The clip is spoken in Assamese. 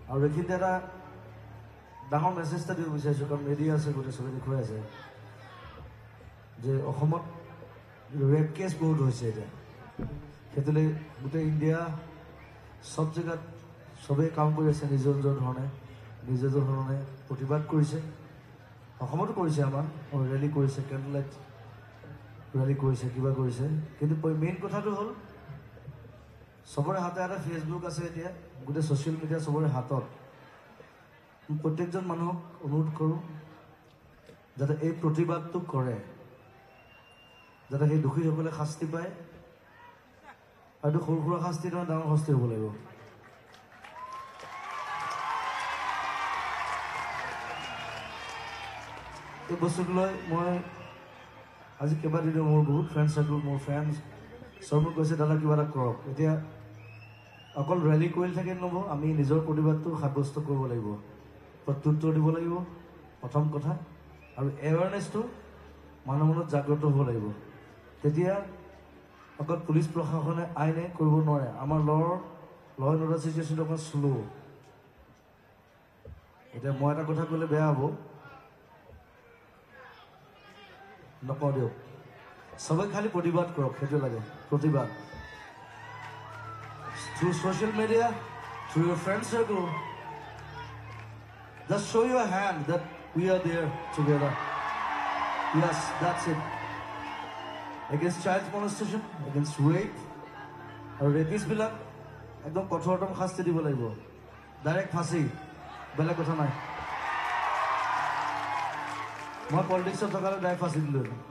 আৰু এইখিনিতে এটা ডাঙৰ মেছেজ এটা দিব বিচাৰিছোঁ, কাৰণ মিডিয়া আছে, গোটেই চবে দেখুৱাই আছে যে অসমত ৰেপ কেছ বহুত হৈছে এতিয়া। সেইটোলৈ গোটেই ইণ্ডিয়া চব জেগাত চবেই কাম কৰি আছে নিজৰ নিজৰ ধৰণে, নিজৰ ধৰণে প্ৰতিবাদ কৰিছে। অসমতো কৰিছে, আমাৰ ৰেলী কৰিছে, কেণ্ডেল লাইট ৰেলী কৰিছে, কিবা কৰিছে। কিন্তু মেইন কথাটো হ'ল চবৰে হাতে হাতে ফেচবুক আছে এতিয়া, গোটেই ছ'চিয়েল মিডিয়া চবৰে হাতত। প্ৰত্যেকজন মানুহক অনুৰোধ কৰোঁ যাতে এই প্ৰতিবাদটো কৰে, যাতে সেই দোষীসকলে শাস্তি পায়। আৰু সৰু সুৰা শাস্তি নহয়, ডাঙৰ শাস্তি হ'ব লাগিব। এই বস্তুটো লৈ মই আজি কেইবাদিনো মোৰ বহুত ফ্ৰেণ্ড চাৰ্কল, মোৰ ফ্ৰেণ্ডছ চব মোক কৈছে দাদা কিবা এটা কৰক। এতিয়া অকল ৰেলী কৰি থাকে নহ'ব, আমি নিজৰ প্ৰতিবাদটো সাব্যস্ত কৰিব লাগিব, প্ৰত্যুত্তৰ দিব লাগিব প্ৰথম কথা। আৰু এৱাৰনেছটো মানুহৰ মনত জাগ্ৰত হ'ব লাগিব। তেতিয়া অকল পুলিচ প্ৰশাসনে আইনে কৰিব নোৱাৰে। আমাৰ ল এণ্ড অৰ্ডাৰ চিটুৱেশ্যনটো অকণ শ্ল'। এতিয়া মই এটা কথা ক'লে বেয়া হ'ব, নকওঁ দিয়ক। চবে খালি প্ৰতিবাদ কৰক, সেইটো লাগে প্ৰতিবাদ। Through social media, through your friend circle, just show your hand that we are there together. Yes, that's it. Against child molestation, against rape, আৰু ৰেপিষ্টবিলাক একদম কঠোৰতম শাস্তি দিব লাগিব, ডাইৰেক্ট ফাঁচি, বেলেগ কথা নাই। মই পলিটিক্সত থকালে ডাইৰেক্ট ফাঁচি দিলোঁ।